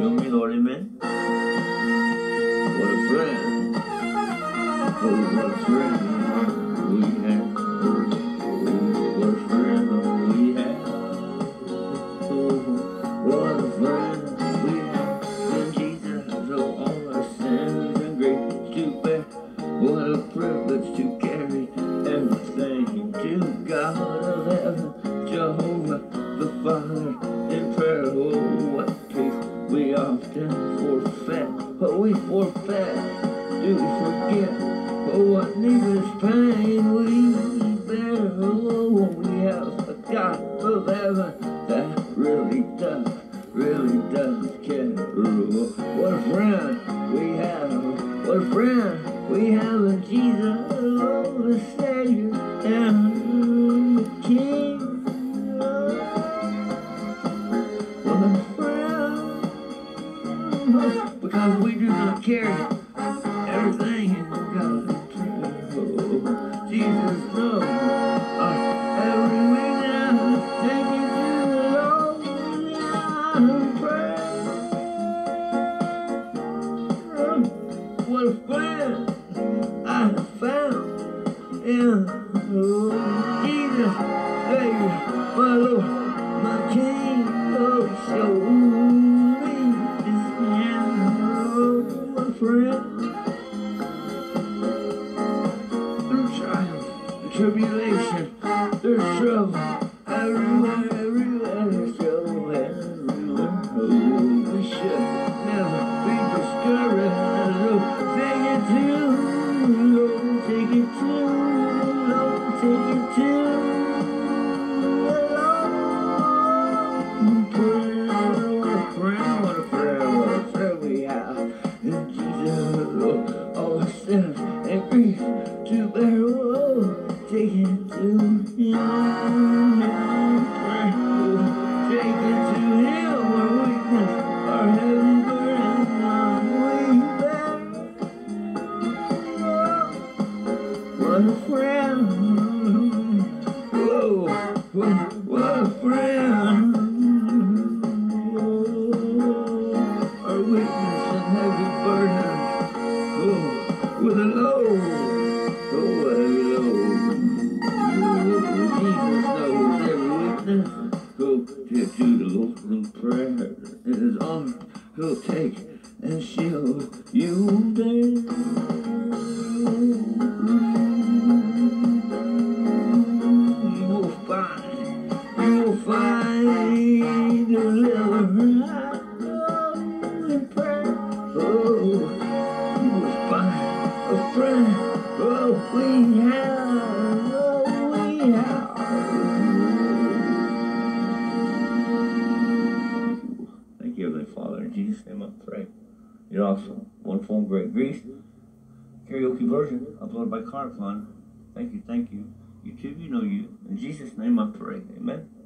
Fill me, Lord, amen. What a friend. Oh, what a friend we have. Oh, what a friend we have. Oh, what a friend we have in Jesus. Oh, all our sins and griefs to bear. What a privilege to carry everything to God of heaven, Jehovah the Father in prayer. Oh, what peace we often forfeit. Oh, we forfeit. Do we forget? Oh, what needless pain we bear. Oh, we have a God of heaven that really does care. Oh, what a friend we have. What a friend we have in Jesus, oh, the Savior and the King. What a friend, because we do not carry everything in God's prayer. Oh, Jesus knows our every weakness. Take it to the Lord in prayer. What a friend I have found in Jesus, Savior, my Lord, my King. Oh, show me His hand. Oh, what a friend. Through trials, and tribulation, there's trouble everywhere, there's trouble everywhere. Oh, we should never be discouraged. Take it too low, take it too low, take it too low. What a friend we have in Jesus. All our sins and grief to bear. Oh, take it to Him in prayer. Oh, take it to Him where weakness, our heavy burden we bear. What a friend. Whoa, what a friend. Oh, our weakness and heavy burdens. Oh, with a load. Oh, a heavy load. Oh, Jesus knows every weakness. Go to the Lord in prayer. In His arms, He'll take and shield you there. You will find deliverance in prayer. Oh, you will find a friend. Oh, we have. Oh, we have. Thank you, Heavenly Father. In Jesus' name I pray. You're awesome. Wonderful and great. Greece. Karaoke version uploaded by Carpon. Thank you, thank you. You too, you know you. In Jesus' name I pray. Amen.